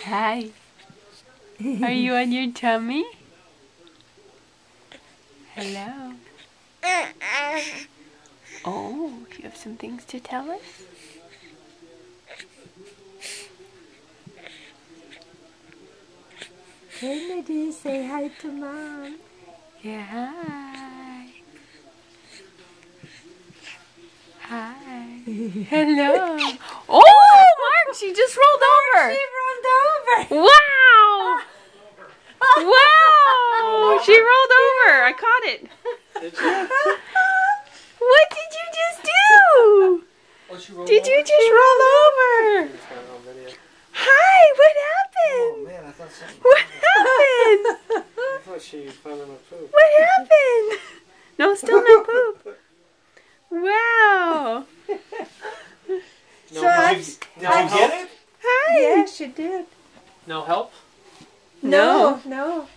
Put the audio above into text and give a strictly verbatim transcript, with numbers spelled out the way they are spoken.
Hi. Are you on your tummy? Hello. Oh, do you have some things to tell us? Kennedy, say hi to Mom. Yeah, hi. Hi. Hello. Oh, Mark, she just rolled over. She rolled over. Wow. Wow. She rolled over. I caught it. Did you? What did you just do? Oh, she rolled Did over? you just roll over? It's got it on video. Hi, what Oh happened? man, I thought something. What happened? I thought she found him a poop. What happened? No, still no poop. Wow. No, So did I- you, did you get it? Hi. Yes, she did. No help? No. No, no.